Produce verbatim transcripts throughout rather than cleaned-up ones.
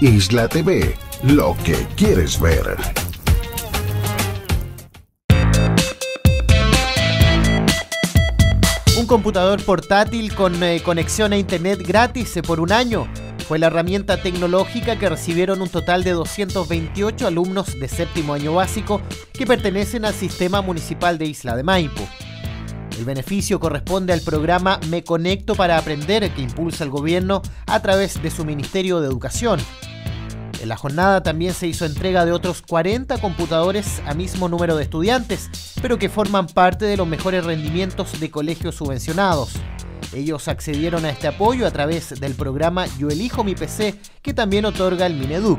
Isla T V, lo que quieres ver. Un computador portátil con eh, conexión a internet gratis eh, por un año fue la herramienta tecnológica que recibieron un total de doscientos veintiocho alumnos de séptimo año básico que pertenecen al sistema municipal de Isla de Maipo. El beneficio corresponde al programa Me Conecto para Aprender que impulsa el gobierno a través de su Ministerio de Educación. En la jornada también se hizo entrega de otros cuarenta computadores a mismo número de estudiantes, pero que forman parte de los mejores rendimientos de colegios subvencionados. Ellos accedieron a este apoyo a través del programa Yo Elijo Mi P C, que también otorga el Mineduc.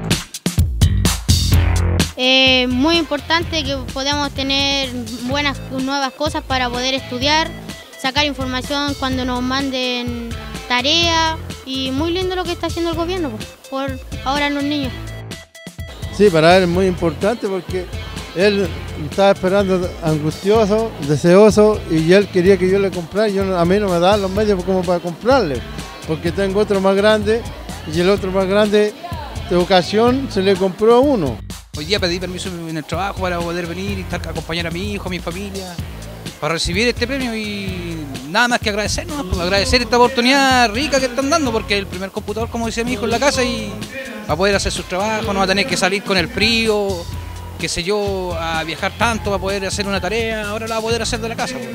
Es eh, muy importante que podamos tener buenas nuevas cosas para poder estudiar, sacar información cuando nos manden tarea y muy lindo lo que está haciendo el gobierno por ahora los niños. Sí, para él es muy importante porque él estaba esperando angustioso, deseoso y él quería que yo le comprara. Yo, a mí no me daban los medios como para comprarle porque tengo otro más grande y el otro más grande de ocasión se le compró uno. Hoy día pedí permiso en el trabajo para poder venir y estar, acompañar a mi hijo, a mi familia, para recibir este premio y nada más que agradecer, ¿no? Pues agradecer esta oportunidad rica que están dando, porque el primer computador, como decía mi hijo, en la casa y va a poder hacer sus trabajos, no va a tener que salir con el frío, qué sé yo, a viajar tanto, va a poder hacer una tarea, ahora la va a poder hacer de la casa.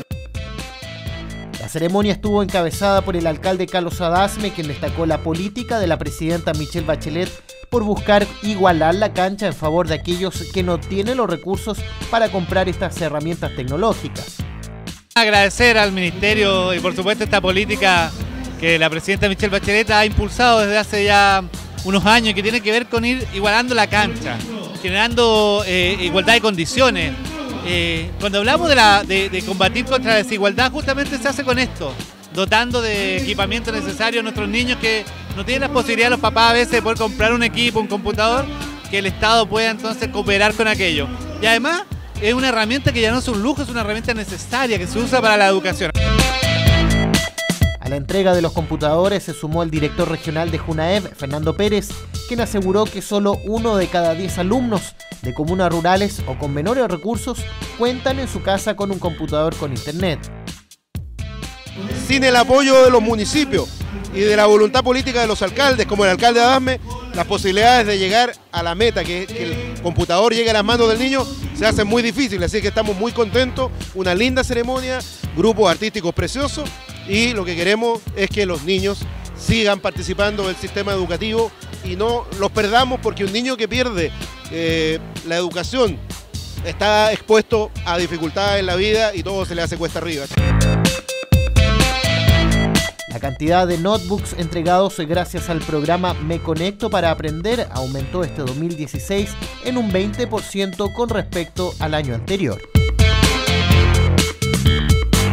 La ceremonia estuvo encabezada por el alcalde Carlos Adasme, quien destacó la política de la presidenta Michelle Bachelet por buscar igualar la cancha en favor de aquellos que no tienen los recursos para comprar estas herramientas tecnológicas. Agradecer al Ministerio y por supuesto esta política que la presidenta Michelle Bachelet ha impulsado desde hace ya unos años, que tiene que ver con ir igualando la cancha, generando eh, igualdad de condiciones. Eh, cuando hablamos de, la, de, de combatir contra la desigualdad, justamente se hace con esto, dotando de equipamiento necesario a nuestros niños que no tienen la posibilidad los papás a veces de poder comprar un equipo, un computador, que el Estado pueda entonces cooperar con aquello. Y además es una herramienta que ya no es un lujo, es una herramienta necesaria que se usa para la educación. A la entrega de los computadores se sumó el director regional de Junaev, Fernando Pérez, quien aseguró que solo uno de cada diez alumnos de comunas rurales o con menores recursos cuentan en su casa con un computador con internet. Sin el apoyo de los municipios y de la voluntad política de los alcaldes, como el alcalde Adasme, las posibilidades de llegar a la meta, que, que el computador llegue a las manos del niño, se hacen muy difíciles. Así que estamos muy contentos, una linda ceremonia, grupos artísticos preciosos, y lo que queremos es que los niños sigan participando del sistema educativo y no los perdamos, porque un niño que pierde eh, la educación está expuesto a dificultades en la vida y todo se le hace cuesta arriba. La cantidad de notebooks entregados gracias al programa Me Conecto para Aprender aumentó este dos mil dieciséis en un veinte por ciento con respecto al año anterior.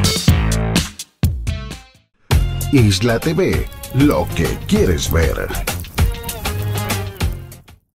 Isla T V, lo que quieres ver.